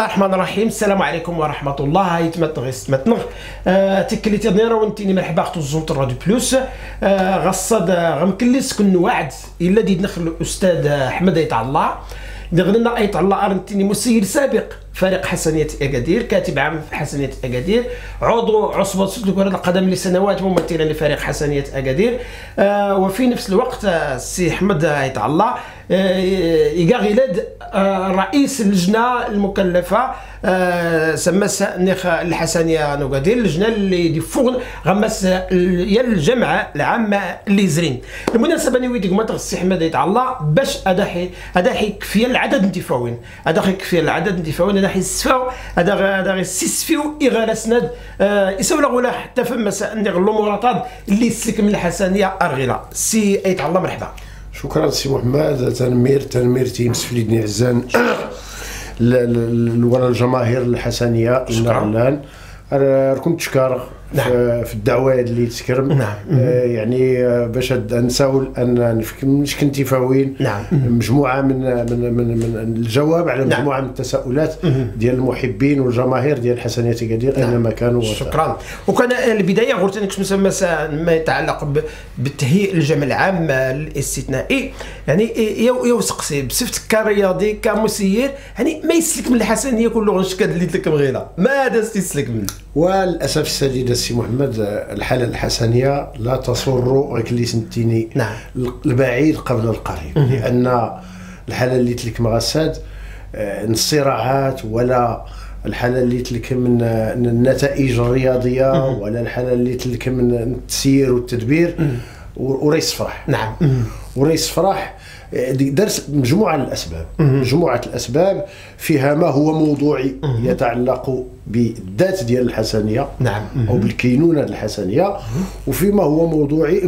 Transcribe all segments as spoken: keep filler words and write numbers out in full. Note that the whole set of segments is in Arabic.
الله الرحمن الرحيم. السلام عليكم ورحمه الله. هاي تمتغيس تمتنغ آه تكليتي ديرا وانتيني مرحبا اختو زونت راديو بلوس آه غصد غمكلس كن وعد الا دي دخل الاستاذ احمد ايت الله دغنا ايت الله ارنتيني مسير سابق فريق حسنية أكادير، كاتب عام في حسنية أكادير، عضو عصبة كرة القدم لسنوات ممثلا لفريق حسنية أكادير. آه وفي نفس الوقت السي أحمد يطع الله يقاغلد آه رئيس اللجنة المكلفة آه سمس نخ الحسنية نوغادير، اللجنة اللي دي فوغن غمس يا الجامعة العامة اللي زرين. المناسبة نويدي قمت السي أحمد يطع الله باش أداحي أداحي كفية العدد انتفاوين، أداحي كفية العدد انتفاوين هذا حيسفاو هذا هذا يسفيو إغارة سند يسوي ولا حتى فما نغ المراتب اللي يسلك من الحسنية أرغلة. سي أيت الله مرحبا. شكرا سي محمد. تنمير تنمير تيمس في ليدني عزان ولا الجماهير الحسنية إن غلان كنت تشكر نعم. في الدعوه اللي تكرم نعم. آه يعني باش نساول ان مش كنتي فاوين نعم. مجموعه من من من, من الجواب على مجموعه نعم. من التساؤلات ديال المحبين والجماهير ديال حسنية أكادير نعم. اينما كانوا. شكرا. وكان البدايه قلت لك مسمى ما يتعلق بالتهيئ الجمع العام الاستثنائي، يعني يوسقسي بصفتك كرياضي كمسير، يعني ما يسلك من الحسنيه كله غنشكد اللي لك بغينا ما دازت يسلك منه. وللاسف الشديد سي محمد الحاله الحسنيه لا تسر غير اللي سنتيني نعم. البعيد قبل القريب مم. لان الحاله اللي تلك مغساد الصراعات ولا الحاله اللي تلك من النتائج الرياضيه مم. ولا الحاله اللي تلك من التسيير والتدبير وريس فرح نعم وريس فرح درس مجموعه من الاسباب مجموعه الاسباب فيها ما هو موضوعي يتعلق بالذات ديال الحسنيه نعم او بالكينونه الحسنيه، وفيما هو موضوعي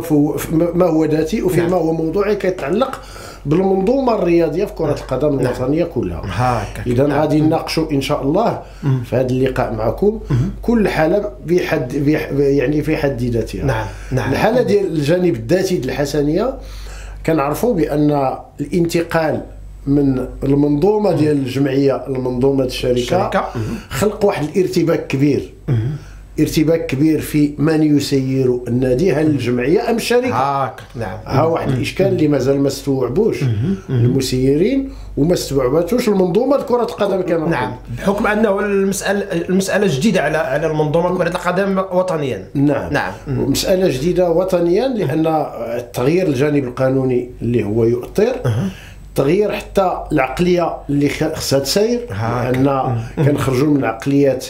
ما هو ذاتي، وفيما نعم. هو موضوعي كيتعلق بالمنظومه الرياضيه في كره القدم الوطنيه نعم. كلها. اذا نعم. غادي نناقشوا ان شاء الله في هذا اللقاء معكم كل حاله بحد يعني في حد ذاتها نعم. نعم. الحاله ديال الجانب الذاتي ديال الحسنيه كنعرفوا بان الانتقال من المنظومه ديال الجمعيه لمنظومه الشركه خلق واحد الارتباك كبير ارتباك كبير في من يسير النادي، هل الجمعيه ام الشركه؟ هاك نعم. ها واحد الاشكال اللي مازال ما استوعبوش المسيرين وما استوعبتوش المنظومه كره القدم كما نعم، بحكم انه المساله المساله جديده على على المنظومه كره القدم وطنيا. نعم نعم مساله جديده وطنيا لان التغيير الجانب القانوني اللي هو يؤطر تغيير حتى العقليه اللي خصها تسير، لان كنخرجوا من عقليات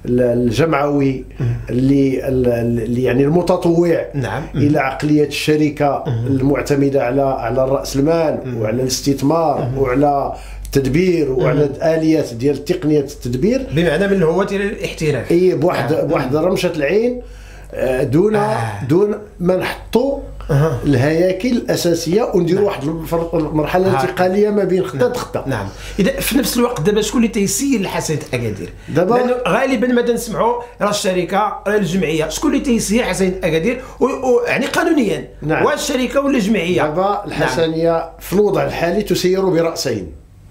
الجمعوي اللي, اللي يعني المتطوع نعم. الى عقليه الشركه المعتمده على على راس المال وعلى الاستثمار وعلى التدبير وعلى الاليات ديال تقنيه التدبير بمعنى من هو ديال الاحتراف. اي بواحد نعم. بواحد رمشه العين دون آه. دون ما نحطوا أه. الهياكل الاساسيه ونديروا نعم. واحد المرحله الانتقاليه ما بين خطه لخطه. نعم. اذا في نفس الوقت دابا شكون اللي تيسير لحسنية أكادير؟ دابا لانه غالبا ما نسمعوا راه الشركه راه الجمعيه، شكون اللي تيسير حسنية أكادير يعني قانونيا؟ نعم. واش الشركه ولا الجمعيه؟ دابا الحسنيه نعم. في الوضع الحالي تسير براسين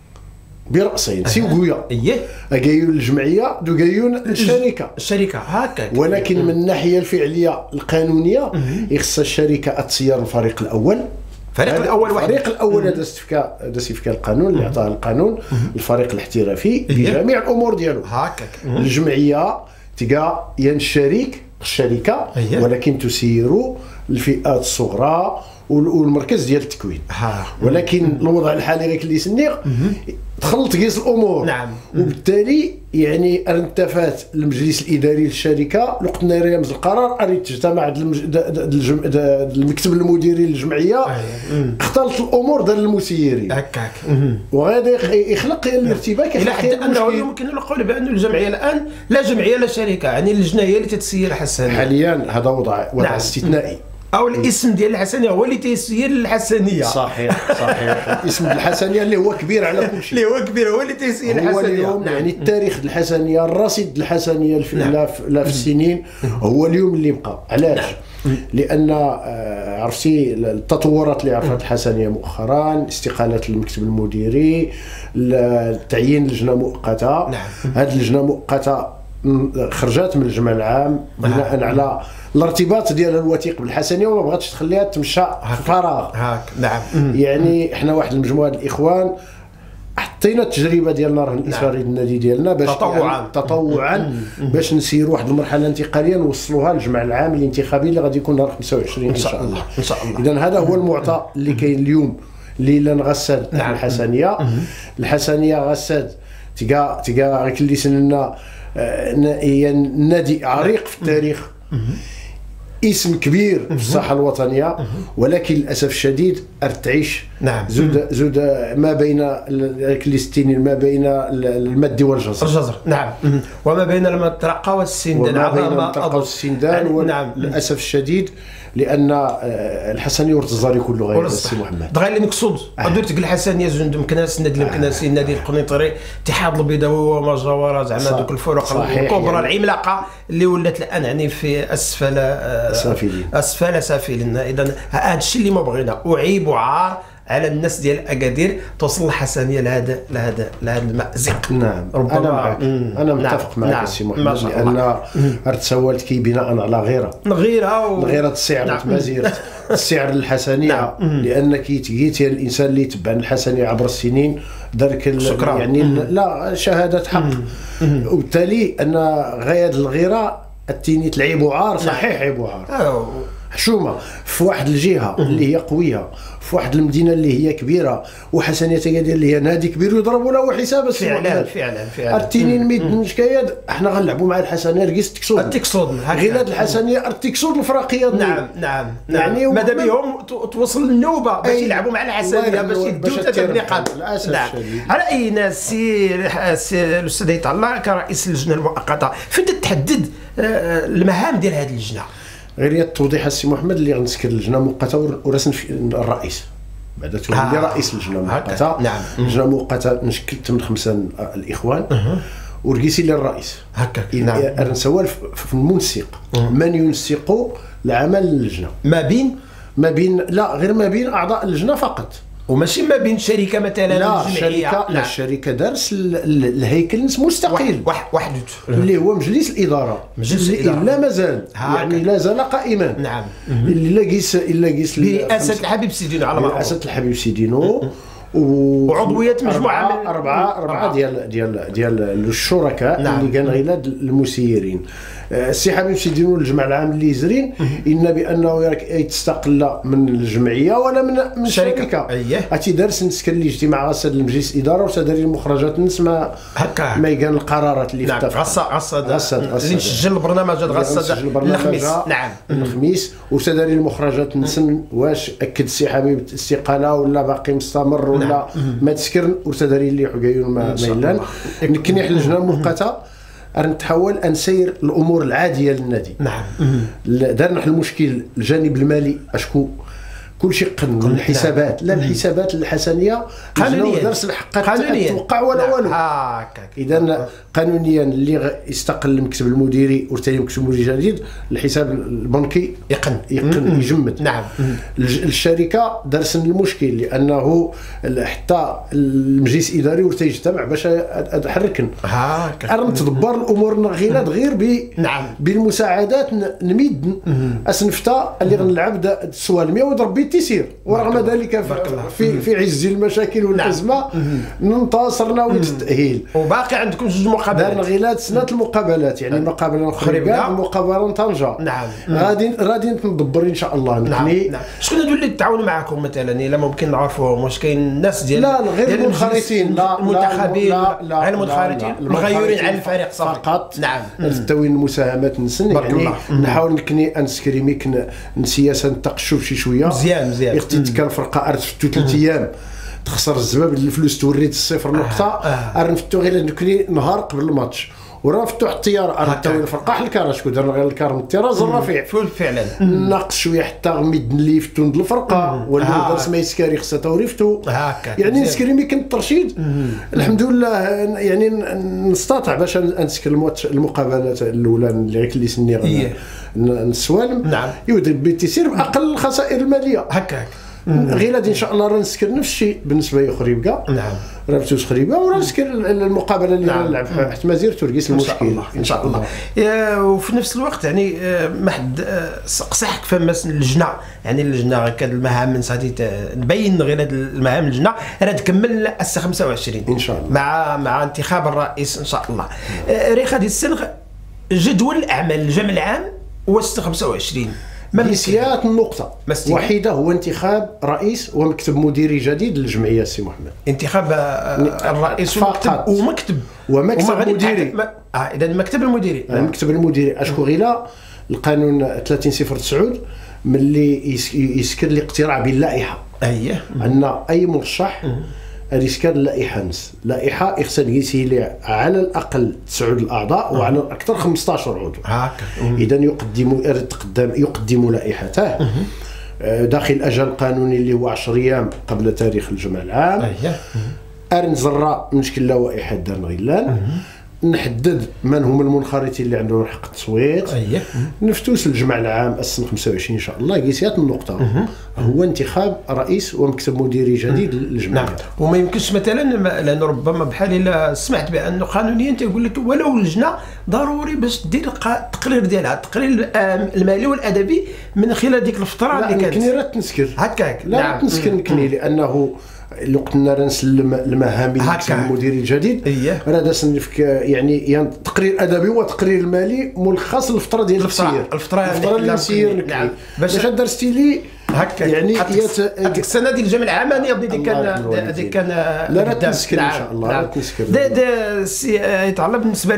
براسين سيوغويا اييه اكايون الجمعيه دوكايون الشركه الشركه هكا، ولكن من الناحيه الفعليه القانونيه يخص الشركه تسير الفريق الاول. الفريق الاول واحد الفريق الاول هذا استفكاء هذا استفكاء القانون اللي عطاه القانون الفريق الاحترافي بجميع الامور ديالو هكاك. الجمعيه تلقى ين الشريك الشركه ولكن تسير الفئات الصغرى والمركز ديال التكوين، ولكن الوضع الحالي غير اللي سنيغ دخلت قيس الامور نعم. وبالتالي يعني انتفات المجلس الاداري للشركه لقطنا رمز القرار اريد تجتمع المكتب المديري للجمعيه اختلط الامور ديال المسيرين هكاك، وهذا يخلق الارتباك الى حد انه يمكن نقول بان الجمعيه الان لا جمعيه لا شركه، يعني اللجنه هي اللي تتسير حسن حاليا. هذا وضع وضع نعم. استثنائي او الاسم ديال الحسنيه هو اللي تيسير الحسنيه. صحيح صحيح. الاسم الحسنيه اللي هو كبير على كل شيء، اللي هو كبير هو اللي تيسير الحسنيه. هو اليوم نعم. يعني التاريخ الحسنيه، الرصيد الحسنيه في الاف الاف السنين هو اليوم اللي بقى. علاش؟ نعم. لان عرفتي التطورات اللي عرفت الحسنيه مؤخرا، استقاله المكتب المديري، تعيين لجنه مؤقته. نعم. هذه اللجنه مؤقته خرجت من الجمع العام بناء نعم. على الارتباط ديالها الوثيق بالحسنيه، وما بغاتش تخليها تمشى في فراغ. هاك نعم. يعني احنا واحد المجموعه الاخوان حطينا التجربه ديالنا راه الاصراري النادي ديالنا باش تطوعا يعني تطوعا باش نسيروا واحد المرحله انتقاليه نوصلوها للجمع العام الانتخابي اللي غادي يكون نهار خمسة وعشرين ان شاء الله. ان شاء الله. اذا هذا هو المعطى اللي كاين اليوم اللي نغسل نعم. الحسنيه الحسنيه غسد تلقى تلقى غير اللي سننا هي نادي عريق في التاريخ، اسم كبير في الساحه الوطنيه، ولكن للاسف الشديد ارتعيش نعم. زود زود ما بين الكليستيني، ما بين المد والجزر. الجزر نعم. وما بين المطرقه والسندان. وما بين المطرقه والسندان. نعم. للاسف الشديد لان الحسنيه والتزاري كله غير السي محمد. دغيا اللي مقصود درت الحسنيه زوج مكناس، النادي المكناسي، النادي القنيطري، الاتحاد البيضاوي وما جاورا، زعما دوك الفرق الكبرى العملاقه اللي ولات الان يعني في اسفل سافلين اسفل سافلين. اذا هذا الشيء اللي ما بغينا، اعيب وعار على الناس ديال اكادير توصل الحسنيه لهذا لهذا لهذا المأزق. نعم ربما انا معك. انا متفق معك نعم. السي محمد، لان ارتسولت كي بناء على غيره غيره و... غيره السعر نعم. مازيره السعر للحسنيه نعم. لان كي تجيتي الانسان اللي تبع الحسنيه عبر السنين درك يعني مم. لا شهاده حق، وبالتالي ان غايه الغيره التيني تلعب وعار. صحيح عيب وعار، حشومه في واحد الجهه اللي هي قويه، في واحد المدينه اللي هي كبيره، وحسنيه اكادير اللي هي نادي كبير ويضربوا له حساب. فعلا فعلا فعلا. التينين ميد المشكايات احنا غنلعبوا مع الحسنيه رقيس تكسود التكسود غير هاد الحسنيه التكسود الفراقيه. نعم نعم يعني ماذا بهم توصل النوبه باش يلعبوا مع الحسنيه باش يدوا ثلاث نقاط. نعم. على اي ناس سي الاستاذ هيثم الله كرئيس اللجنه المؤقته فين تحدد المهام ديال هذه اللجنه؟ غير التوضيح السي محمد اللي غنسكر اللجنه المؤقته ورسم الرئيس بعد تولي آه. رئيس اللجنه المؤقته. نعم. اللجنه المؤقته نشكلت من خمسه الاخوان أه. ورقيسي للرئيس هكا. نعم. نسوال في المنسق من ينسق لعمل اللجنه ما بين ما بين لا غير ما بين اعضاء اللجنه فقط، وماشي ما بين شركه مثلا. لا الشركه لا الشركه دارس الهيكل مستقل واحد واحد اللي هو مجلس الاداره. مجلس الاداره لا مازال يعني لا زال قائما. نعم. اللي لا قيس الا قيس برئاسه الحبيب سيدينو على ما برئاسه الحبيب سيدينو وعضويه مجموعه من أربعة أربعة ديال ديال ديال الشركاء. نعم. اللي كان غير المسيرين. السي حبيب سيدينو الجمع العام اللي زرين إن بأنه يتستقل من الجمعية ولا من من الشركة. أتي دارس نسكن الاجتماع غسل المجلس الإدارة وتدري المخرجات نسمع هكا ما يكان القرارات اللي نعم. غصة غصة اللي نسجل البرنامج غصة الخميس. نعم الخميس وتدري المخرجات نسن واش أكد السي حبيب الاستقالة ولا باقي مستمر ولا نعم. ما تسكرن وتدري اللي حكايون ما ميلان نكنيح اللجنة المؤقتة نتحول نسير الامور العاديه للنادي. نعم. دارنا المشكل الجانب المالي اشكو كل شيء قانون الحسابات. لا الحسابات الحسنيه قانونيا درس الحق توقع ولا والو. اذا قانونيا اللي يستقل المكتب المديري وثاني المكتب المديري جديد الحساب البنكي يقن يقن يجمد. نعم. الشركه درس المشكل لانه حتى المجلس الاداري ورث يجتمع باش اتحركن. هاكا نتدبر الامور غير غير ب نعم. بالمساعدات نميد اسنفتا اللي غنلعب السوال مية ويضرب بي تيسير ورغم ذلك في في عز المشاكل والازمه انتصرنا والتاهيل. وباقي عندكم جوج مقابلات دارنا غير سنه المقابلات يعني مقابله اخرى مقابله طنجه. نعم. غادي غادي ندبر ان شاء الله. نعم. نعم. شكون هادو اللي تعاونوا معكم مثلا الا ممكن نعرفوهم؟ واش كاين الناس ديال لا غير المنخرطين لا المنتخبين غير المنخرطين المغيرين على الفريق فقط. نعم. التوين المساهمات نسن يعني نحاول نكني انسكريميك نسياسه نتقشف شي شويه مزيان مزيان اختي كان فرقه ارتفتو ثلاث ايام تخسر الزباب الفلوس توريد الصفر نقطه ارنفتو غير نكني نهار قبل الماتش وراه فتوح الطياره انا تو الفرقه حل الكار شكون دار غير الكار من الطراز الرفيع فعلا ناقص شويه حتى غميد ليفت وند الفرقه ولا دار سما يسكاري خصها توريفتو يعني نسكري مي كنت الترشيد الحمد لله يعني نستطيع باش نسكر المقابلات الاولى اللي اللي سني نسوالم نعم يودي تيسير باقل الخسائر الماليه هكاك غير هذه ان شاء الله راه نسكر نفس الشيء بالنسبه لخريبكا نعم راه بتوس خريبه وراه نسكر المقابله اللي نلعب نعم. حتى مازير توركيس المشكل ان شاء الله ان شاء الله, الله. وفي نفس الوقت يعني ما حد سقسحك فما اللجنه يعني اللجنه كان المهام من غادي نبين غير هاد المهام اللجنه راه تكمل الساعه خمسة وعشرين ان شاء الله مع مع انتخاب الرئيس ان شاء الله. ريخ هذه السنه جدول الاعمال الجمع العام هو خمسة وعشرين ميسيات النقطة وحيدة هو انتخاب رئيس ومكتب مديري جديد للجمعية السي محمد. انتخاب الرئيس فقط ومكتب ومكتب مديري. اه اذا المكتب المديري المكتب المديري اشكو غيلا القانون ثلاثين صفر تسعود ملي يسكر الاقتراع باللائحة. اييه عندنا اي مرشح هذه سكر اللائحه نفس لائحه يخصها يجي لي على الاقل تسعود الاعضاء وعلى الاكثر خمسطاش عضو هكا اذا يقدم يقدم يقدم لائحته داخل اجل قانوني اللي هو عشرة ايام قبل تاريخ الجمع العام. اييه ارن زرا مشكل لوائح دار غيلان نحدد من هم المنخرطين اللي عندهم حق التصويت. اييه نفتوس الجمع العام السنه خمسة وعشرين ان شاء الله قيسيات النقطه هو انتخاب رئيس ومكتب مديري جديد للجمعيه. نعم وما يمكنش مثلا لان ربما بحال الا سمعت بانه قانونيا تيقول لك ولو اللجنه ضروري باش دير التقرير ديالها التقرير المالي والادبي من خلال ديك الفتره اللي كانت. كني راه تنسكر هكاك لا نعم. تنسكر كني لانه اللي قلنا راه نسلم المهام المدير الجديد إيه. راه داس يعني يعني تقرير ادبي وتقرير مالي ملخص الفتره ديال التسيير الفتره الفتره اللي نسير نعم باش درستي لي هكا يعني هذيك السنه ديال الجمع العام هذه ديك كان هذيك كان لا لا تنسكر ان شاء الله لا تنسكر دا دا يتعلق بالنسبه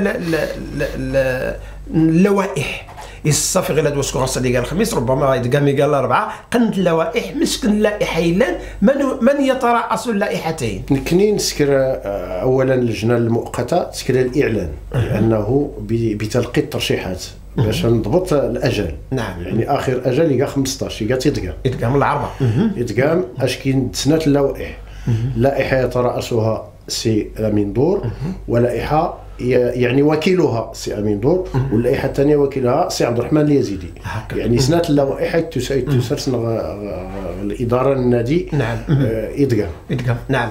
للوائح الصافي غير هاد واش خاصه اللي قال الخميس ربما يتقام قال الاربعاء قنت اللوائح مسكن اللائحيلان من من يتراءس اللائحتين كني نسكر اولا اللجنه المؤقته تسكر الاعلان لانه بتلقي الترشيحات باش نضبط الاجل. نعم يعني اخر اجل يلقى خمسطاش يلقى تيتقام يتقام العرضه يتقام اش كاين سنه اللوائح لائحه يترأسها سي امين دور ولائحه يعني وكيلها سي امين دور واللائحه الثانيه وكيلها سي عبد الرحمن اليزيدي. يعني سنه اللوائح تسير سنه الاداره النادي. نعم يدقام يدقام نعم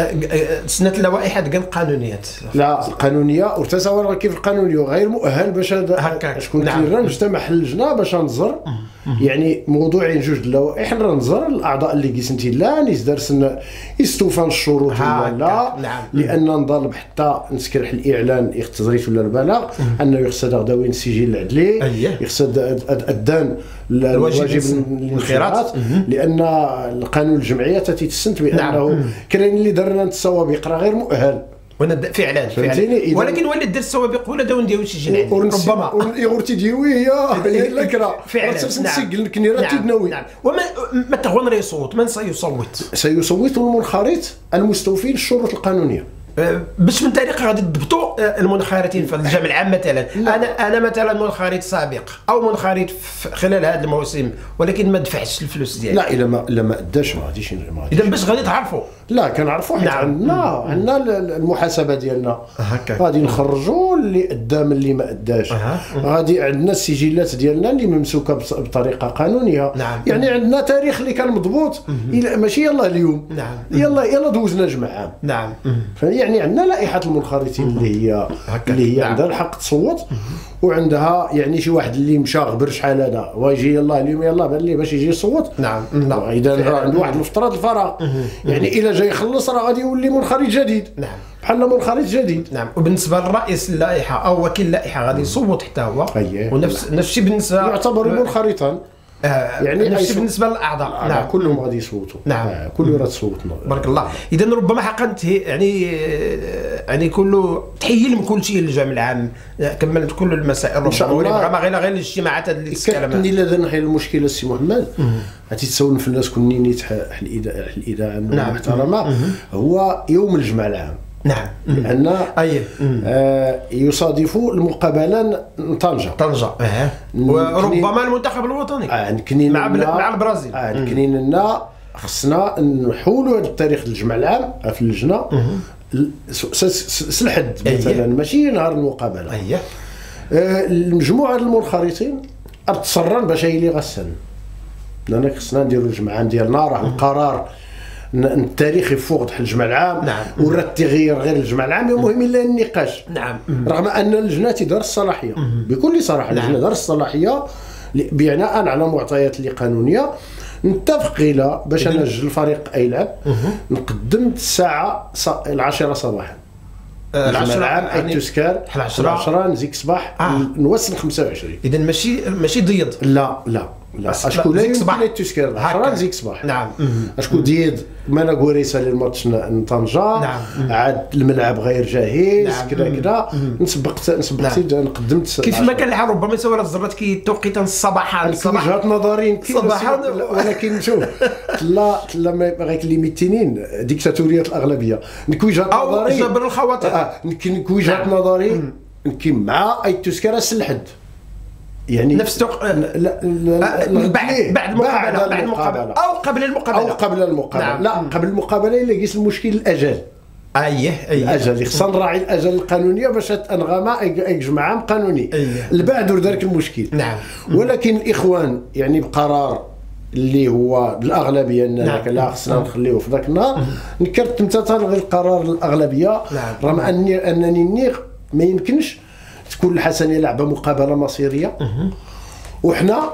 سنه اللوائح تقام قانونيات لا القانونيه وتصور كيف القانونيه غير مؤهل باش شكون كيران مجتمع اللجنه باش ننظر يعني موضوعين جوج اللوائح ننظر الاعضاء اللي قسنتي لا نزدرسن يستوفان الشروط ولا لا لان نطالب حتى نسكرح الاعلان يختزريت ولا البلاغ انه يخصد غداوين السجل العدلي يخصد الدان الواجب الانخراط لان القانون الجمعيه تتسنت بانه كاين اللي درنا السوابق راه غير مؤهل وانا فعلا فعلا ولكن ولا دير السوابق ولا داون ديال شي جنان ربما يغورتي ديوي هي الفكره فعلا نسجل كني راه تدنوي وما متى غون يصوت من سيصوت سيصوت المنخرط المستوفي للشروط القانونيه باش من طريقه غادي تضبطوا المنخرطين في الجمع العام مثلا. انا انا مثلا منخرط سابق او منخرط خلال هذا الموسم ولكن ما دفعتش الفلوس ديالي لا الا ما الا ما اداش ما غاديش اذا باش غادي تعرفوا لا كنعرفوا حيت عندنا عندنا المحاسبه ديالنا غادي نخرجوا اللي ادى من اللي ما اداش غادي عندنا السجلات ديالنا اللي ممسوكه بطريقه قانونيه. نعم. يعني عندنا تاريخ اللي كان مضبوط ماشي يلا اليوم نعم. يلا يلا دوزنا جمع عام. نعم يعني عندنا لائحه المنخرطين اللي هي اللي هي عندها الحق تصوت وعندها يعني شي واحد اللي مشى غبر شحال هذا ويجي يلا اليوم يلا بان لي باش يجي يصوت. نعم اذا عنده واحد الافتراض الفراغ يعني الا جا يخلص راه غادي يولي منخرط جديد. نعم بحال منخرط جديد. نعم وبالنسبه للرئيس اللائحه او وكيل اللائحه غادي يصوت حتى هو ونفس نفس الشيء بالنسبه يعتبر منخرطا آه يعني نفس بالنسبه للاعضاء. آه نعم كلهم غادي يصوتوا. نعم آه كله راه تصوت. بارك الله. اذا ربما حقا يعني يعني كله تحيي لهم كل شيء للجمع العام كملت كل المسائل ان شاء الله ربما غير غير الاجتماعات اللي تسكلمت كني لا نحل المشكله السي محمد غادي تسولن في الناس كل نيت الاذاعه نعم. المحترمه هو يوم الجمع العام نعم. لان اي آه يصادف المقابله طنجه طنجه اه وربما المنتخب الوطني اه نكنين مع مع البرازيل. اه نكنين لنا خصنا نحولوا هذا التاريخ للجمع العام في اللجنه سلحد مثلا ماشي نهار المقابله. اييه آه المجموعه المنخرطين تصرن باش هي اللي غسن لان خصنا نديروا الجمعان ديالنا راه القرار التاريخي فوق الجمع العام. نعم. ورا التغيير غير الجمع العام المهم الا النقاش. نعم. رغم ان اللجنه تدار الصلاحيه بكل صراحه. نعم. اللجنه دار الصلاحيه بناء على معطيات اللي قانونيه نتفق الى باش انا نسجل الفريق يلعب نقدم الساعه العاشره صباحا الجمع العام يعني تسكر العشرة نزيك صباح آه. نوصل خمسة وعشرين. اذا ماشي ماشي ضيض. لا لا لا اشكون لا يمكن تسكر العشرة نزيك صباح. نعم. اشكون ديد مانا كوريسا للماتش طنجه. نعم. عاد الملعب غير جاهز. نعم. كذا كذا نسبقت نسبقت نعم. قدمت كيف ما كان الحال ربما سوى الزرات كي توقيتا الصباح صباح وجهات نظري صباحا ولكن شوف لا لا ما غير ليميتينين ديكتاتوريه الاغلبيه وجهات نظري جبر الخواطر. اه يمكن وجهات نظري يمكن مع اي تسكر الحد يعني نفس توق... لا لا بعد بعد المقابله بعد المقابله او قبل المقابله او قبل المقابله. نعم. لا قبل المقابله الا قيس المشكل الاجل. اييه اييه الاجل خصنا نراعي الاجل القانونيه باش انغام يجمع عام قانوني. أيه. البعد ذلك المشكل. نعم. ولكن الاخوان يعني بقرار اللي هو بالاغلبيه اننا نعم. لا خصنا نخليوه في ذاك النهار نكرت تمثال غير القرار الاغلبيه. نعم. رغم اني انني نيغ ما يمكنش تكون الحسنيه لعبه مقابله مصيريه وحنا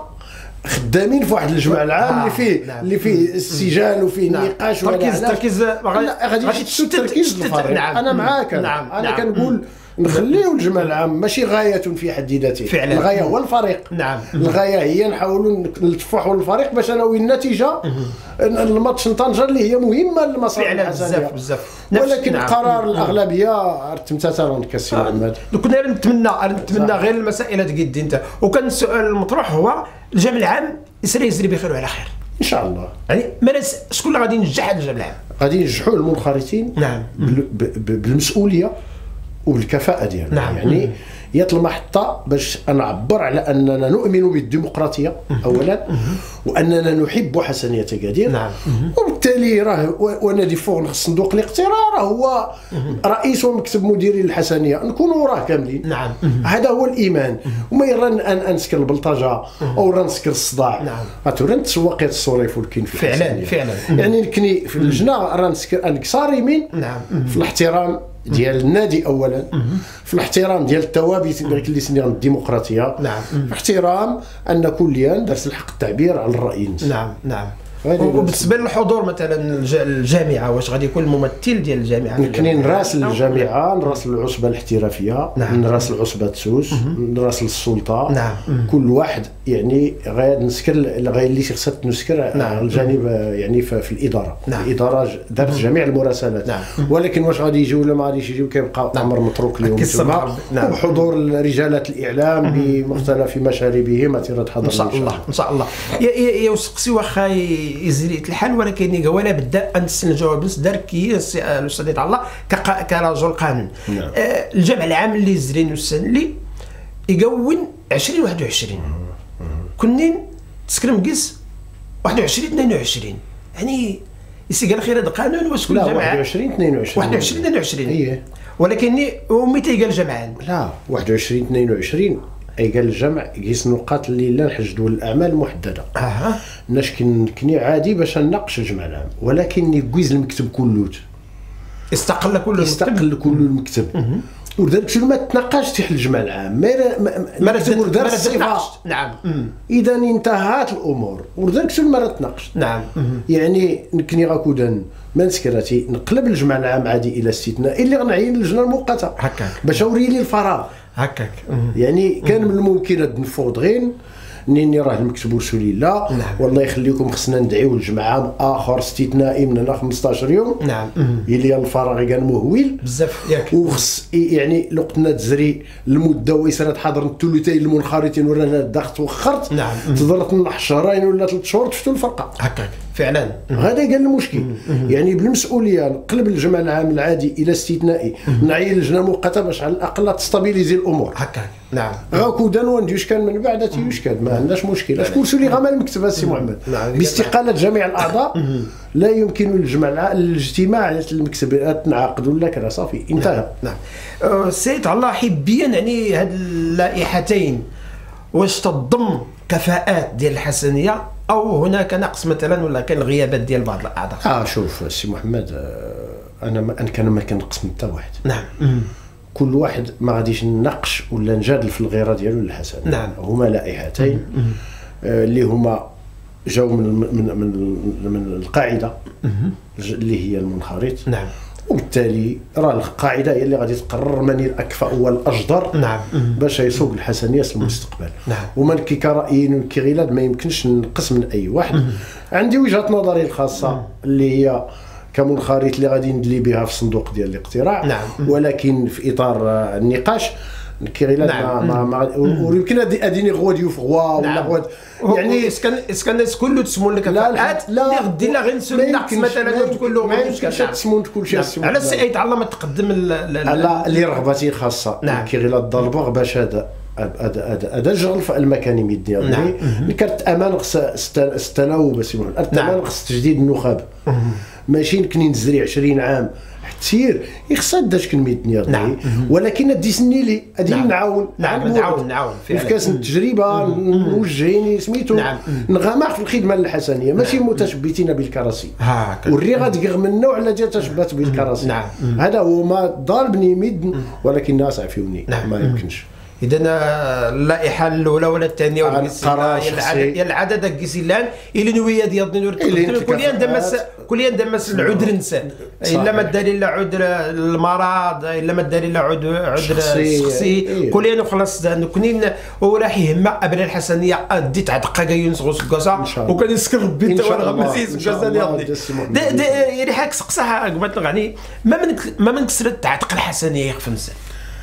خدامين في واحد الجمع العام اللي فيه نعم. اللي فيه السجال وفيه نعم. نقاش تركيز تركيز غادي تركيز الفريق. نعم. انا معاك. نعم. انا نعم. كنقول نخليو الجمع العام ماشي غايه في حد ذاته. فعلا. الغايه هو الفريق. نعم. الغايه هي نحاولوا نلتفوا حول الفريق باش ناوي النتيجه الماتش طنجه اللي هي مهمه للمصالح الحسنيه بزاف بزاف. ولكن نعم. قرار الاغلبيه تمثال كسي محمد. كنا نتمنى نتمنى غير المسائل اللي قد انت وكان السؤال المطروح هو الجمع العام يسري يسري بخير وعلى خير ان شاء الله. يعني ما شكون اللي غادي ينجح هذا الجمع العام؟ غادي ينجحوا المنخرطين. نعم. بالمسؤوليه وبالكفاءه ديالنا. نعم. يعني هي المحطه باش نعبر على اننا نؤمن بالديمقراطيه اولا واننا نحب حسنيه اكادير. نعم. وبالتالي راه ونادي فوق صندوق الاقتراع هو رئيس ومكتب مديري الحسنيه نكونوا وراه كاملين. نعم. هذا هو الايمان وما يرى ان نسكر البلطجه او نسكر الصداع. نعم. غاتورن تسوقيت الصريف والكين في فعلا فعلا يعني نكني في اللجنه راه نسكر انكسار يمين. نعم. في الاحترام ديال النادي اولا في الاحترام ديال الثوابت اللي سميها الديمقراطيه. نعم. في احترام ان كليا درس الحق التعبير على الراي. نعم نعم. وبالنسبه للحضور مثلا الجامعه واش غادي يكون الممثل ديال الجامعه؟ يمكن نراسل الجامعه نراسل العصبه الاحترافيه. نعم. نراسل العصبه تسوس. نراسل السلطه. نعم. كل واحد يعني غادي نسكر غير اللي خصها تنسكر. نعم. الجانب يعني في الاداره. نعم. الاداره دارت جميع المراسلات. نعم. ولكن واش غادي يجيو ولا ما غاديش يجيو كيبقى امر متروك لهم تما. نعم. وبحضور رجالات الاعلام بمختلف مشاربهم اعتراض حضر ان شاء الله ان شاء الله. يا وسقسي واخا يزريت الحال ولكن ولا بدا ان تسال الجواب دار كي الاستاذ يطلع الله كرجل قانون. نعم. آه الجمع العام اللي زرين السنه اللي يقون عشرين واحد وعشرين كنين تسكرم قيس واحد وعشرين اثنين وعشرين يعني يسي قال خير هذا القانون واش كل جماعه واحد وعشرين اثنين وعشرين واحد وعشرين اثنين وعشرين اييه ولكن متى قال جمعان؟ لا واحد وعشرين اثنين وعشرين اي قال الجمع قيس نقاط اللي لا نحجدوا الاعمال المحدده. اها ناش كني عادي باش نناقش الجمع العام ولكن يقيز المكتب كله استقل كل استقل كل المكتب ولذلك شنو ما تناقش تحت الجمع العام ما ما دار الصفه. نعم. اذا انتهت الامور ولذلك شنو ما تناقش. نعم. يعني نكني غاكودا ما نسكراتي نقلب الجمع العام عادي الى استثناء اللي غنعين اللجنه المؤقته هكاك باش اوري لي الفراغ هكاك. يعني كان من الممكن هاد نفوض غير نيني راه المكتب ورسولي لا. نعم. والله يخليكم خصنا ندعيو لجمع عام اخر استثنائي من هنا خمسطاش يوم. نعم. اللي الفراغ كان مهول بزاف ياك وخص يعني لو قلنا تزري المده ويسرات حاضر الثلثين المنخرطين ولا ضغط وخرت. نعم. تضرت لنا شهرين ولا ثلاث شهور تفتوا الفرقه هكاك. فعلا هذا قال المشكل. يعني بالمسؤوليه نقلب الجمع العام العادي الى استثنائي، نعين لجنه مؤقته باش على الاقل تستابيليزي الامور هكا. نعم غاكو دانوان يشكل من بعد تيشكل ما عندناش مشكل. اش كلشي اللي غامل المكتب السي محمد باستقاله جميع الاعضاء لا يمكن الجمع الاجتماع المكتب تنعقد ولا كذا صافي انتهى. نعم, نعم. سيد الله حبيا يعني هاد اللائحتين واش تضم كفاءات ديال الحسنيه او هناك نقص مثلا ولا كان غيابات ديال بعض الاعضاء؟ اه شوف السي محمد، آه انا ما انا كان ما كنقص من حتى واحد. نعم كل واحد ما غاديش نناقش ولا نجادل في الغيره ديالو للحسن. نعم هما لائحتين آه اللي هما جاو من من من, من القاعده اللي هي المنخرط. نعم وبالتالي راه القاعده هي اللي غادي تقرر من الاكفأ والاجدر. نعم باش يسوق الحسنيه في المستقبل. نعم ومن كي كرأيين وكي غلاد ما يمكنش نقص من اي واحد. عندي وجهه نظري الخاصه اللي هي كمنخرط اللي غادي ندلي بها في الصندوق ديال الاقتراع. نعم ولكن في اطار النقاش كي غلاد نعم. ما ما ويمكن اديني غوا ديوف غوا ولا غوا يعني اسكن اسكن الناس كله تسمون لك لا لا غدي لا غير نسول النقص مثلا تقول له ما يمكنش تسمون كل شيء. على السيد الله ما تقدم لا اللي رغبتي خاصه. نعم. كي غلاد ضربوغ باش هذا هذا هذا الشغل في المكاني ديالي. نعم. كرت امان خص استناوب سي محمد. التمان خص تجديد النخب ماشي نكني نزري عشرين عام حتير يخصها داش كلمه دنيا. نعم. ولكن ديسني لي ادي نعم. نعاون نعم نعاون نعاون في كاس التجربه نوجهيني سميتو. نعم. نغامر في الخدمه الحسنيه ماشي متشبتين بالكراسي والري غتقغ من النوع اللي جات تشبت بالكراسي. نعم. هذا هو ما ضربني مد ولكن الناس عفيوني. نعم. ما يمكنش. اذا اللائحه الاولى ولا الثانيه ولا القرار العدد العدد كيسيلان الى نويه ديال الدنيا كليا دمس كليا دمس العذر نساء الا ما دار الا عذر المرض الا ما دار الا عذر عذر شخصي كليا خلاص كنين وراح يهمه قبل الحسنيه ديت عتقا يونس غوس كاسا وكان يسكر ربي انت وانا غمسيس كاسا ديال يعني حاك سقساها قبلت يعني ما من ما من كسرت عتق الحسنيه يخف نساء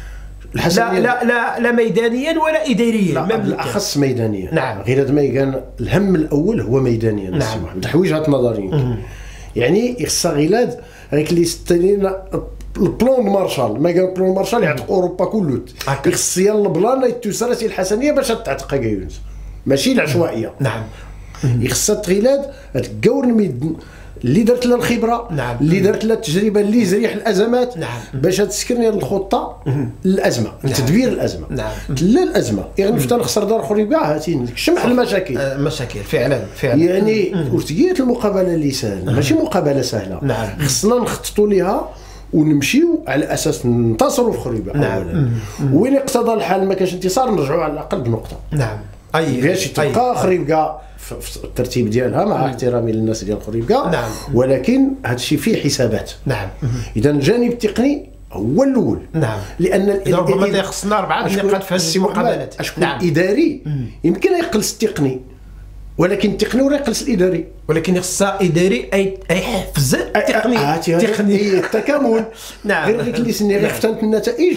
لا لا لا لا ميدانيا ولا اداريا. لا بالاخص ميدانيا. نعم. غير هذا ما كان الهم الاول هو ميدانيا. نعم. نحو وجهه نظري يعني يخصها غلاد غير اللي ستنينا البلون مارشال ما قال بلون مارشال يعطيك اوروبا كله. يخص يلا البلان يتوسرتي الحسنيه باش تعتق يونس ماشي العشوائيه. نعم. يخصها غلاد تقور اللي درت لها الخبره. نعم. اللي درت لها التجربه اللي زريح الازمات. نعم. باش تسكرني الخطه للازمه لتدبير الازمه. نعم. لا الازمه يعني فتا نخسر دار اخرى كاع هاتي شمح المشاكل. آه مشاكل فعلا فعلا يعني ارتقيت المقابله اللي سهله ماشي مقابله سهله. نعم. خصنا نخططوا ليها ونمشيو على اساس ننتصروا في خريبه. نعم. اولا وين اقتضى الحال ما كانش انتصار نرجعوا على الاقل بنقطه. نعم. اي باش تبقى خريبه في الترتيب ديالها مع احترامي للناس ديال خريبكا. نعم. ولكن هذا الشيء فيه حسابات. نعم. اذا الجانب التقني هو الاول. نعم. لان ربما خصنا اربعه نقاط في هذه المقابلات. اشكون نعم. اداري يمكن يقلص التقني ولكن التقني ولا يقلص الاداري. ولكن خصها اداري اي اي حفز التقني التقني التكامل. نعم. غير ديك اللي سني غير فتنت النتائج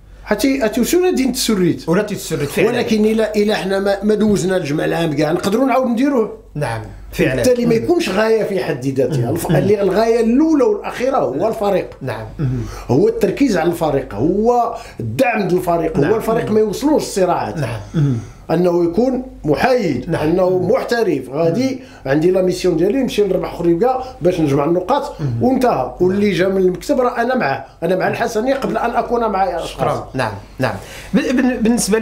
حتى اتوسونا دين تسريت ولا تسريت فعلا. ولكن الا الا حنا ما, ما دوزنا الجمع العام كاع نقدروا نعاود نديروه. نعم فعلا. بالتالي ما يكونش غايه في حد ذاتها. اللي الغايه الاولى والاخيره هو الفريق. نعم. هو التركيز على الفريق هو الدعم للفريق. نعم. هو الفريق ما يوصلوش الصراعات. نعم. انه يكون محايد. نعم. انه محترف غادي عندي لا ميسيون ديالي نمشي نربح خريبكا باش نجمع النقاط وانتهى. واللي جا من المكتب راه انا معاه انا مع الحسنيه قبل ان اكون مع اشخاص. نعم نعم. بالنسبه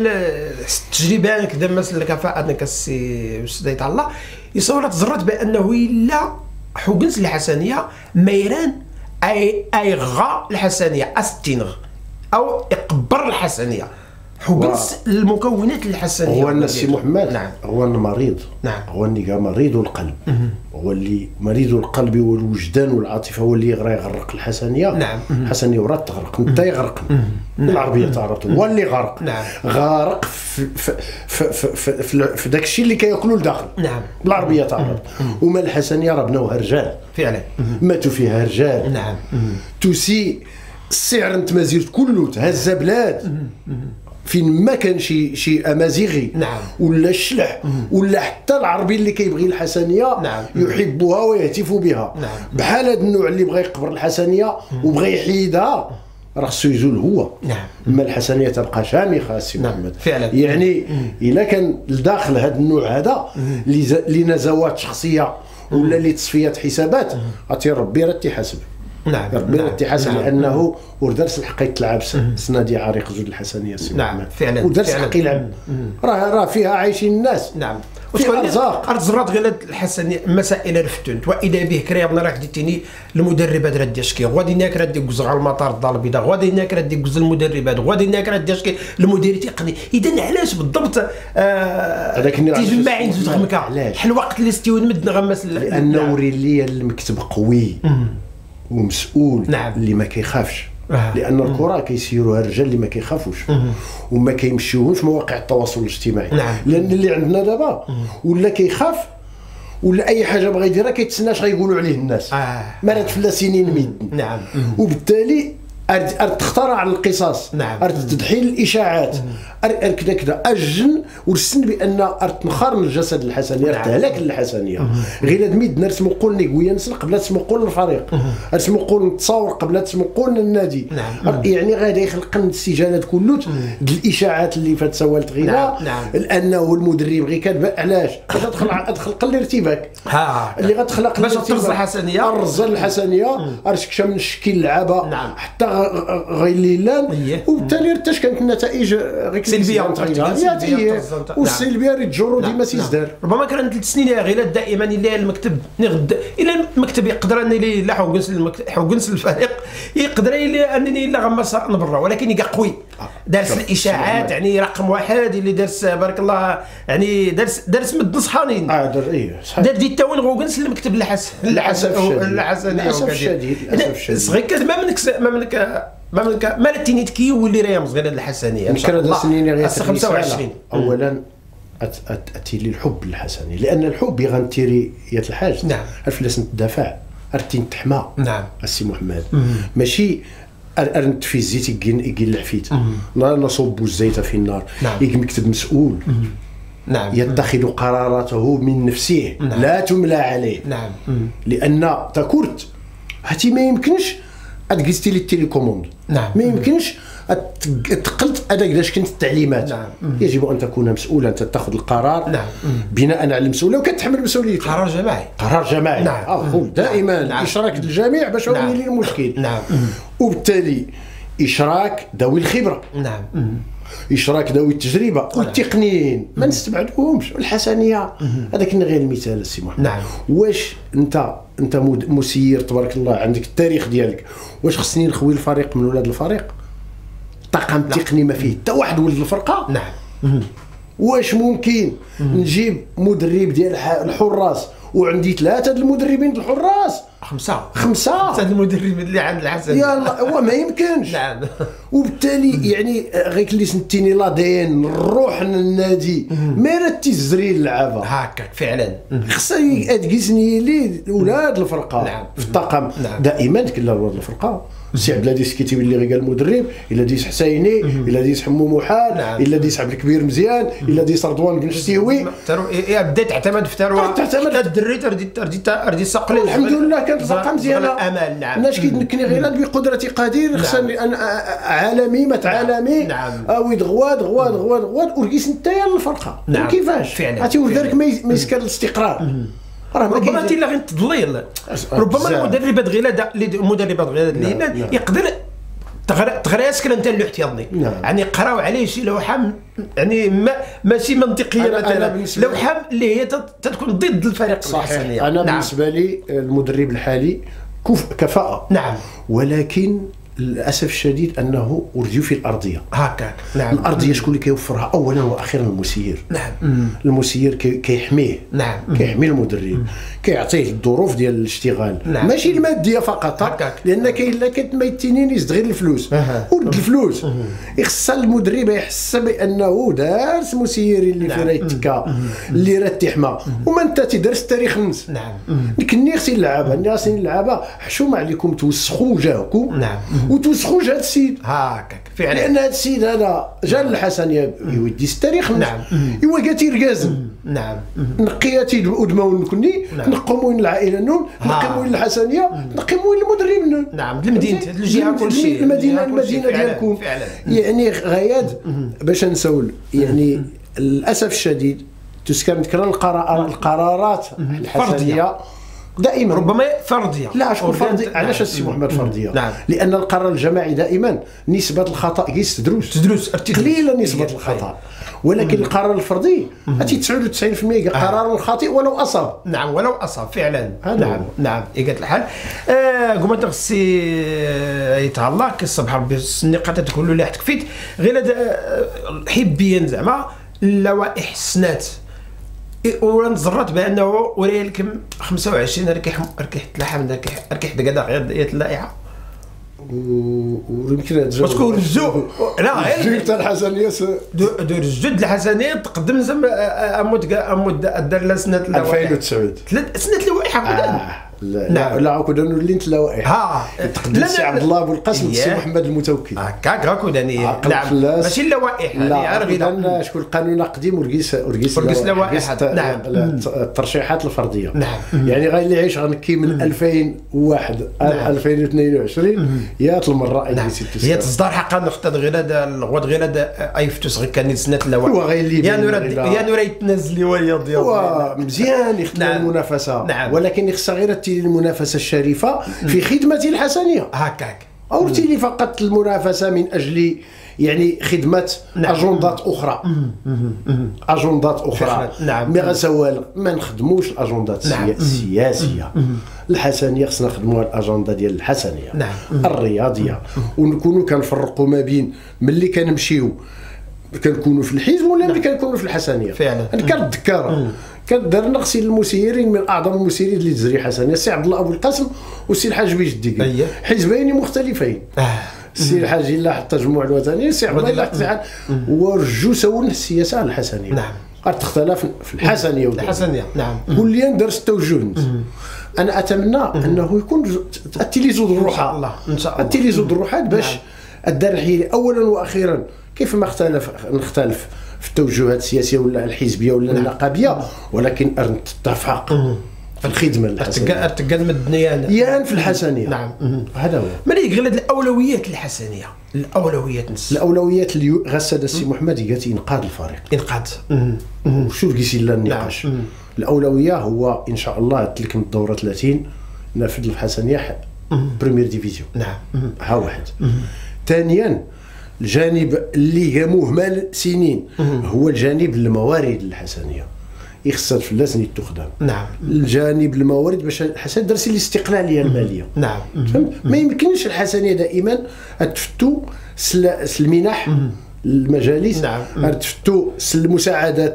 للتجربه كذا مثلا الكفاءه كالسي استاذ الله يصور تزرد بانه الا حوجنس الحسنيه ميران اي اي غا الحسنيه استينغ او اقبر الحسنيه حوجنس المكونات الحسنيه. هو السي محمد. نعم. هو المريض. نعم. هو اللي مريض القلب. هو اللي مريض القلب والوجدان والعاطفه هو اللي يغرى يغرق الحسنيه. نعم. الحسنيه وراه تغرق انت يغرق بالعربيه تعرف هو اللي غرق. نعم. غارق في في في في, في, في داك الشيء اللي كياكلوا لداخل. نعم. بالعربيه تعرف وما الحسنيه راه بناوها رجال فعلا ماتوا فيها رجال. نعم. توسي السعر نتمازيرت كله تهز بلاد فين ما كان شي شي امازيغي نعم. ولا الشلح ولا حتى العربي اللي كيبغي الحسنيه نعم. يحبها ويهتف بها. نعم. بحال هذا النوع اللي بغى يقبر الحسنيه وبغى يحيدها راه خصو يزول هو. نعم. اما الحسنيه تبقى شامخه السي نعم. محمد فعلا. يعني الا كان لداخل هذا النوع هذا لنزوات شخصيه ولا لتصفيه حسابات غاتي ربي راه تيحاسب. نعم. ربي راه نعم. تيحاسب نعم. لانه ودرس الحق يتلعب سنادي عريق زود الحسنيه السي نعم. محمد. فعلا. ودرس فعلا. الحق يلعب راه راه فيها عايشين الناس. نعم. فيها ارزاق. ارض زرات غير الحسنيه مسائل رفتنت واذا به كريضنا راك ديتيني المدربات راه ديشكي غادي ناك راه دي جوز على المطار الدار البيضاء غادي ناك راه دي جوز المدربات غادي ناك راه ديشكي المدير تيقني اذا علاش بالضبط هذاك تيجمعين زوج خمكه حل الوقت اللي ستيو نمد نغمس لانه وري لي المكتب قوي ومسؤول. نعم. اللي ما كيخافش. آه. لان الكره كيسيروها الرجال اللي ما كيخافوش وما كيمشيوهمش مواقع التواصل الاجتماعي. نعم. لان اللي عندنا دابا ولا كيخاف ولا اي حاجه بغى يديرها كيتسناش غيقولوا عليه الناس. آه. مرات فلا سنين ميد. نعم. وبالتالي ارد تخترع القصص. نعم. ارد تدحي الاشاعات ار كذا كذا اجن ورسن بان ارد نخرن الجسد الحسنيه. نعم. تهلك الحسنيه غير هاد ميد نرسمو قول نيكويا نسل قبل تسمو قول الفريق نرسمو قول نتصور قبل تسمو قول النادي. نعم. يعني غادي يخلق السجالات كله د الاشاعات اللي فات سوالت غير. نعم. نعم. لانه المدرب غير كان علاش باش تدخل تخلق الارتباك ها اللي غتخلق باش ترز الحسنيه الرز الحسنيه ارشكشه من الشكل اللعابه. نعم. حتى غير ليلان وبالتالي رتاش كانت النتائج غير سلبيه سلبيه والسلبيه راه تجرو ديما تيزداد. ربما كان ثلاث سنين غير دائما الا المكتب نغد الى المكتب يقدر انني لا حوقنس حوقنس الفريق يقدر انني لا غمس نبرا ولكن يبقى قوي. دارس الاشاعات يعني رقم واحد اللي دارس بارك الله يعني دارس دارس مد نصحانين. اه دار ايه صحيح. دار دي تاون غوغنس المكتب الحسن للاسف الشديد للاسف الشديد صغير كذا ما منك ما منك ما منك ما لتينيت كي يولي راه صغير هاد الحسنيه ان شاء الله سنين غير خمسة وعشرين. اولا اتي لي الحب الحسني لان الحب يغنتيري يا الحاج. نعم. الفلاس نتدافع ارتي نتحمى. نعم. السي محمد ماشي ارنت في الزيت يجي العفيت لا نصب الزيت في النار. نعم. يجي مكتب مسؤول. نعم. يتخذ قراراته من نفسه. نعم. لا تملى عليه. نعم. لان تكورت هاتي ما يمكنش ادقستي لي التليكوموند. نعم. ما يمكنش تقلت هذاك علاش كنت التعليمات. نعم. يجب ان تكون مسؤولا تتخذ القرار. نعم. بناء على المسؤوليه وكتحمل مسؤوليتك. قرار جماعي. قرار جماعي. نعم. اقول دائما. نعم. اشراك الجميع باش نعم. يولي المشكل. نعم. وبالتالي اشراك ذوي الخبره. نعم. اشراك ذوي التجربه والتقنيين ما نستبعدوهمش. الحسنيه هذاك غير المثال السي محمد. نعم. واش انت انت مسير تبارك الله عندك التاريخ ديالك واش خصني نخوي الفريق من ولاد الفريق؟ طاقم تقني ما فيه حتى واحد ولد الفرقه. نعم. واش ممكن نجيب مدرب ديال الحراس وعندي ثلاثه د المدربين ديال الحراس؟ خمسه خمسه خمسه المدربين اللي عند الحسن. يلا هو ما يمكنش. نعم. وبالتالي يعني غير اللي سنتيني لا دي ان الروح النادي ما رتي الزري اللعابه هكاك فعلا. خصها تقيسني لي ولاد الفرقه. نعم. في الطاقم. نعم. دائما كلا ولاد الفرقه سي عبد العزيز كيتيب اللي غير المدرب الا ديس حسيني الا ديس حمو محال. نعم. الا ديس عبد الكبير مزيان الا ديس رضوان بن شتيوي بدا تعتمد في ثروه تعتمد الدري تردي تردي تردي سقلي. الحمد لله كانت الفرقه مزيانه. امل. نعم. الناس كيتنكني غير بقدرتي قدير خصني انا عالمي ما عالمي. نعم. او غواد غواد غواد غواد ورقيس نتايا الفرقه. نعم. كيفاش فعلا عرفتي ولذلك ما يسكر الاستقرار. ربما انت لا غير تضليل ربما المدربات غير المدربات غير اللي يقدر تغري اسكن انت الاحتياطي. نعم. يعني قراو عليه شي لوحه يعني ما ماشي منطقيه مثلا لوحه اللي هي تتكون ضد الفريق الحسنيه. انا نعم. بالنسبه لي المدرب الحالي كفاءه. نعم. ولكن للاسف الشديد انه ارجو في الارضيه. هكاك. نعم. الارضيه شكون اللي كيوفرها؟ اولا واخيرا المسير. نعم. المسير كيحميه. نعم. كيحمي المدرب كيعطيه الظروف ديال الاشتغال. نعم. ماشي الماديه فقط. هكاك. لان كاين لا كتميتينين يزد غير الفلوس. ولد الفلوس يخص المدرب يحس بانه دارس مسيري اللي نعم. في رايه تكا اللي راه تيحمى وما انت تدرس التاريخ نس. نعم. كني خصني اللعابه اللي خصني اللعابه حشومه عليكم توسخوا وجهكم. نعم. وتوسخوا هذا السيد هكاك فعلا، لان هذا السيد هذا جا للحسنيه يودي التاريخ. نعم ايوا قاتي ركازم. نعم نقياتي الادمه ونكني نقوم وين العائله نون نقيم وين الحسنيه نقيم وين المدرب نون. نعم المدينه الجهه كل شيء المدينه المدينه ديالكم يعني غياد باش نسول يعني للاسف الشديد تسكن تكرر القرار القرارات الحسنيه دائما ربما فرديه. لا شكون فرديه؟ علاش السي محمد فرديه؟ نعم. لان القرار الجماعي دائما نسبه الخطا كيس تدروس تدروس قليله نسبه الخطا، ولكن القرار الفردي اتي تسعة وتسعين بالمئة قرار خاطئ ولو اصاب. نعم ولو اصاب فعلا. نعم نعم قالت الحال. آه قمت السي يتهلا كيصبح ربي النقاط تقول له لا تكفيت غير هذا حبيا زعما اللوائح السنات وانا تزرت بانه وري لكم خمسة وعشرين ركح ركح تلاحم ركح ركح دقا غير اللائحه ويمكن هاد وتكون رجو لا غير جبت الحسنيه دو الجد الحسنيه تقدم زعما امود امود دار سنه ألفين وتسعة سنه اللوائح. لا لا لا عاود نولي اللوائح ها تقدم السي عبد الله ابو القاسم السي محمد المتوكل هكاك هاكو داني. نعم ماشي اللوائح لا غير شكون القانون قديم ورقيس ورقيس اللوائح. نعم الترشيحات الفرديه. نعم يعني غير اللي يعيش غنكي من ألفين وواحد ألفين واثنين وعشرين يا المره نعم. هي تصدر حقا نقطه غير هذا الغد غير هذا ايفتوس غير كان سنه اللوائح هو غير اللي يا نور يا نور يتنزل ويا ضياء هو مزيان يخدم المنافسه. نعم. ولكن يخص غير المنافسه الشريفه في خدمه الحسنيه هكاك او تيلي فقط المنافسه من اجل يعني خدمه نعم. اجندات اخرى اجندات اخرى. نعم مي غسوال ما نخدموش الاجندات نعم. السياسيه. الحسنيه خصنا نخدموها الاجنده ديال الحسنيه نعم. الرياضيه ونكونوا كنفرقوا ما بين ملي كنمشيو كنكونوا في الحزب ولا ملي كنكونوا في الحسنيه. فعلا انا كنتذكر كان دارنا غسيل المسيرين من اعظم المسيرين اللي تزري حسنيه السي عبد الله ابو القاسم والسي الحاج بيجدي أيه. حزبين مختلفين. آه. السي الحاج الله حتى التجمع الوطني السي عبد الله حتى ورجو سول السياسه على الحسنيه. نعم قد تختلف في الحسنيه الحسنيه. نعم كليا درس توجه. انا اتمنى انه يكون التليزود الروحه الله ان شاء الله التليزود الروحات باش الدرحي اولا واخيرا كيف ما اختلف نختلف في التوجهات السياسيه ولا الحزبيه ولا النقابيه ولكن نتفق في الخدمه الحسنيه ارتقال الدنيا يان في الحسنيه. نعم هذا هو ملي غير الاولويات الحسنيه الاولويات نس الاولويات اللي غسد السي محمد قالت انقاذ الفريق انقاذ وشوف قيسي لنا النقاش. نعم. الاولويه هو ان شاء الله قلت لكم الدوره ثلاثين نافذ الحسنيه بريمير ديفيزيون. نعم ها واحد. ثانيا الجانب اللي مهمل سنين هو الجانب الموارد الحسنيه يخصها فلاس نيت تخدم. نعم الجانب الموارد باش الحسن درسي الاستقلاليه الماليه. نعم ما يمكنش الحسنيه دائما تفتو المنح المجالس. نعم تفتو المساعدات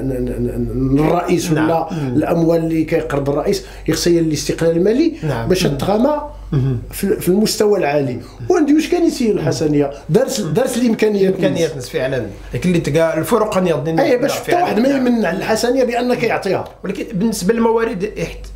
الرئيس ولا نعم. الاموال اللي كيقرض الرئيس يخصها الاستقلال المالي. نعم. باش تغامى في المستوى العالي وعندي واش كان يسير الحسنيه درس درس الامكانيات الامكانيات فعلا لكن اللي تلقى الفروق نيض اي باش حتى واحد ما يمنع الحسنيه بان كيعطيها. ولكن بالنسبه للموارد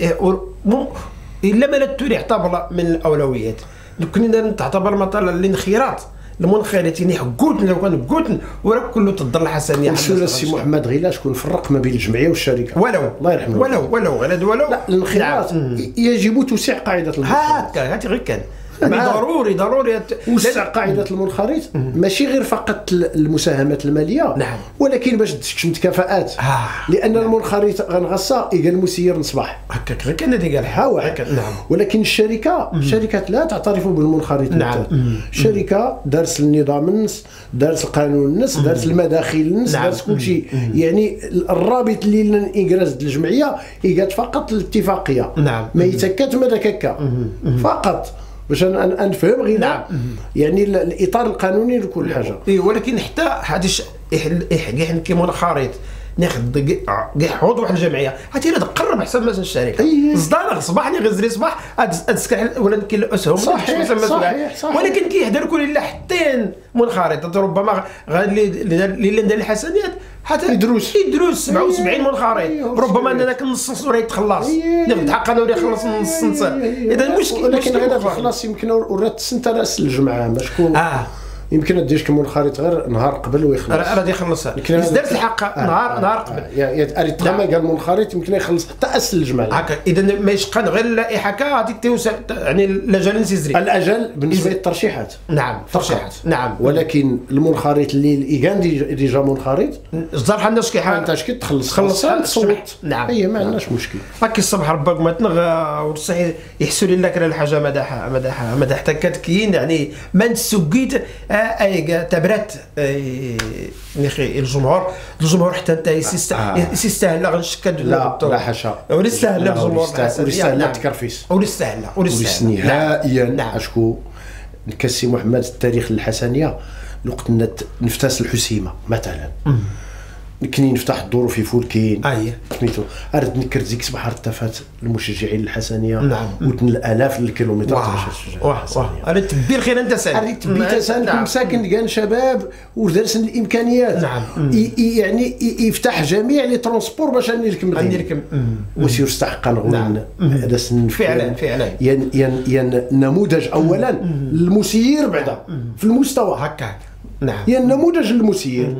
الا ما لا يعتبر من الاولويات كنا تعتبر مثلا الانخراط المنخرطين يحكوتن لو كان حكوتن وراه كله تضر الحسنيه. وسول السي محمد غيلا شكون فرق ما بين الجمعيه والشركه ولو الله يرحمه ولو ولو غير ولو لا الانخراط يجب توسيع قاعده المنخرط. هكا هاتي غير كان يعني ضروري ضروري وسع قاعده المنخرط ماشي غير فقط المساهمات الماليه. نعم. ولكن باش تكشمت كفاءات. آه. لان نعم. المنخرط غنغصا قال المسير نصبح هكاك غير كان هذه قال ها نعم. ولكن الشركه الشركات لا تعترف بالمنخرط. نعم. الشركه دارس النظام النص دارس القانون النص دارس المداخل النص نعم. دارس كل شيء. يعني الرابط اللي الانجراز الجمعيه هي فقط الاتفاقيه. نعم. ما يتكات ما دكاكا فقط باش نفهم غير. نعم. يعني الاطار القانوني لكل حاجه. اي ولكن حتى هذا الشيء كيما منخرط ناخذ كاع عضو واحد الجمعيه عرفتي لا تقرب حسب مثلا الشركه صداع صباحني غزري صباح اتسكر ولا كاين الاسهم صحيح صحيح صحيح. ولكن كيهدر كل الا حتى منخرط ربما اللي اللي دار الحسنيات حتى يدروس يدروس سبعة وسبعين منخرط، ربما اننا كنص ولا يتخلص ناخذ حق انا ولا يخلص نص نص. اذا المشكل ولكن هذا خلاص يمكن ورات السنه راه سلج معاه ما شكون اه يمكن دير شكون منخرط غير نهار قبل ويخلص راه يخلصها دارت الحق آه نهار آه نهار قبل يا اريد تما قال منخرط يمكن يخلص حتى اسلج معاه هكا. اذا ما يشقى غير اللائحه غادي توسع يعني الاجل نسيزري الاجل بالنسبه للترشيحات. نعم ترشيحات نعم. ولكن المنخرط اللي الايغان ديجا منخرط الزرح عندنا شكي حال انت اش كتخلص خلص تصوت. نعم اي ما عندناش مشكل. هاك الصباح ربك ما تنغ ورصح يحسوا لي لك الحاجه مداحه مداحه مداح حتى كتكين يعني ما نسوقيت اي تبرات نخي الجمهور الجمهور حتى انت يستاهل لا غنشكد لا لا حاشا ولا يستاهل الجمهور ولا يستاهل لا تكرفيس ولا يستاهل ولا يستاهل نهائيا. اشكو نكسي محمد التاريخ الحسنيه الوقت نفتاس الحسيمه مثلا كني نفتح الدور في فولكين اي سميتو ارد نكر ديك صباح ارتفات المشجعين الحسنيه نعم وتن الالاف الكيلومترات واه واه ارد تبي الخير انت سان ارد تبي تسان كون ساكن كان شباب ودرسن الامكانيات نعم يعني يفتح جميع لي ترونسبور باش نركب نركب وسير استحقا نقول هذا فعلا فعلا ين ين ين نموذج اولا المسير بعدا في المستوى هكا نعم يا النموذج المسير.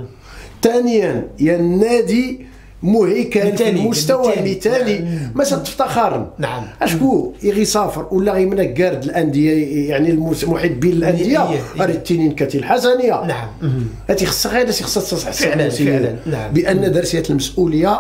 ثانيا يا النادي مهيكل في المستوى المثالي ما تفتخر. نعم اشكو يغي صافر ولا غي منك قارد الانديه يعني المحبين الانديه راه التنين كتي الحسنيه. نعم هاتي خصها غير خصها تصحح فعلا فعلا نعم. بان درسيه المسؤوليه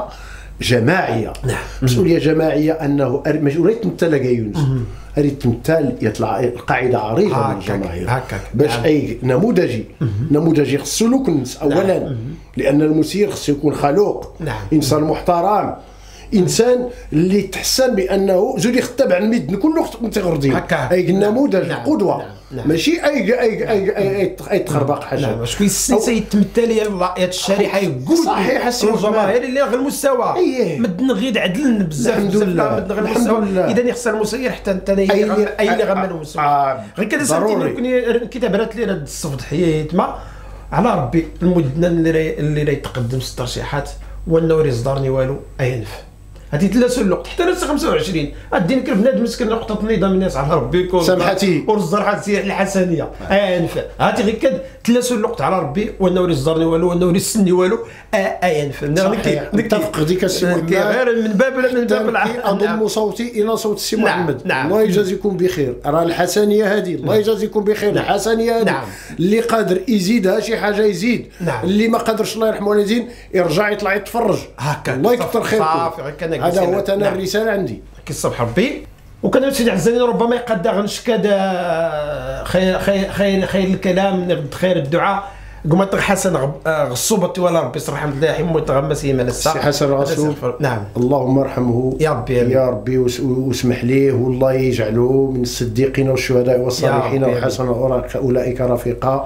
جماعيه. نعم مسؤوليه جماعيه انه مسؤوليه تمثل يونس اريد تمثال يطلع القاعده عريضه من الجماهير باش نعم. اي نموذجي نموذجي خصو الكنس اولا نعم. لان المسير خصو يكون خلوق نعم. انسان محترم انسان اللي تحسن بانه زول يختبع الميد كل وقت متغردين اي النموذج نعم. القدوه نعم. نعم. ماشي اي اي اي اي, أي تخربق حاجه. نعم شكون السياسه يتمثل يا الشريحه يقول صحيح الجماهير اللي غير المستوى مدن غير عدل بزاف الحمد لله مدن غير المستوى. اذا خص المسير حتى انت اي اللي غمل المستوى غير كذا سنتين كتابات لي راه الصفد حيت ما على ربي المدن اللي اللي راه يتقدم في الترشيحات وانه راه يصدرني والو اينف هادي ثلاث الوقت حتى نفس خمسة وعشرين غادي نكر بنادم مسكين نقطه نظام الناس على ربي يكون سامحتي ورزر حتى الحسنيه اينف هاتي غير كد ثلاث الوقت على ربي وانه راه يصدرني والو وانه راه يسني والو اينف نتفق ديك السي محمد غير من باب من باب العقل اضم صوتي الى صوت السي محمد. الله يجازيكم بخير. راه الحسنيه هذه الله يجازيكم بخير. الحسنيه هذه اللي قادر يزيدها شي حاجه يزيد اللي ما قادرش الله يرحمه والدين يرجع يطلع يتفرج هكا الله يكثر خيركم. هذا هو انا الرساله عندي كي الصبح ربي وكان سيدي عزاني ربما يقدر غنشكد خير خير خير خير الكلام خير الدعاء قمت حسن غصوبتي ولا ربي يصرح الحمد لله حمو يتغمس يمن الساعه سي حسن غصوب نعم اللهم ارحمه يا ربي يا ربي واسمح ليه والله يجعله من الصديقين والشهداء والصالحين وحسن اولئك رفيقا.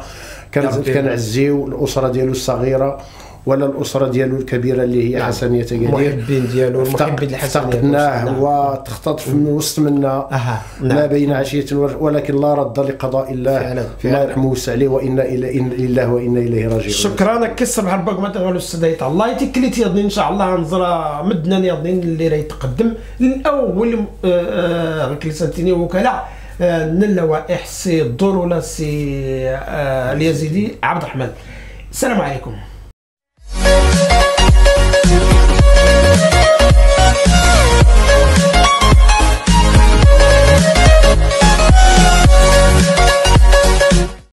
كنعزيو الاسره ديالو الصغيره ولا الاسره ديالو الكبيره اللي هي نعم. حسنيه تقدير المحبين ديالو المحبين الحسنيه افتقدناه وتختطف من وسط منا أه. نعم. ما بين عشيه ولكن لا رد لقضاء الله فعلا. الله يرحمه ويوسع عليه وانا الى لله وانا اليه راجعون. شكرا كسر بحال ربك ما تغلو السدايت الله يتكليت يضني ان شاء الله نزرا مدنا يضني اللي راه يتقدم الاول غير سنتيني وكلاء من اللوائح سي الدور ولا سي اليزيدي عبد الرحمن. السلام عليكم.